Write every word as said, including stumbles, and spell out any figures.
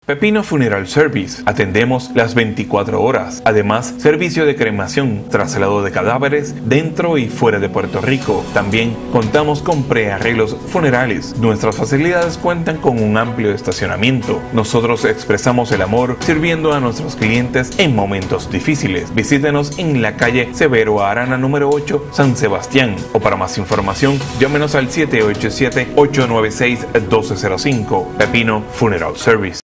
Pepino Funeral Service. Atendemos las veinticuatro horas. Además, servicio de cremación, traslado de cadáveres dentro y fuera de Puerto Rico. También contamos con prearreglos funerales. Nuestras facilidades cuentan con un amplio estacionamiento. Nosotros expresamos el amor sirviendo a nuestros clientes en momentos difíciles. Visítenos en la calle Severo Arana número ocho, San Sebastián. O para más información, llámenos al siete ocho siete, ocho nueve seis, uno dos cero cinco. Pepino Funeral Service.